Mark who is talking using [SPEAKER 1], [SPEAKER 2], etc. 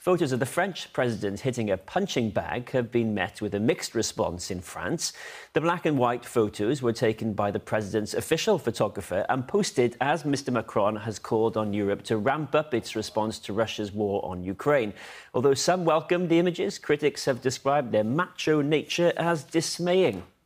[SPEAKER 1] Photos of the French president hitting a punching bag have been met with a mixed response in France. The black and white photos were taken by the president's official photographer and posted as Mr. Macron has called on Europe to ramp up its response to Russia's war on Ukraine. Although some welcomed the images, critics have described their macho nature as dismaying.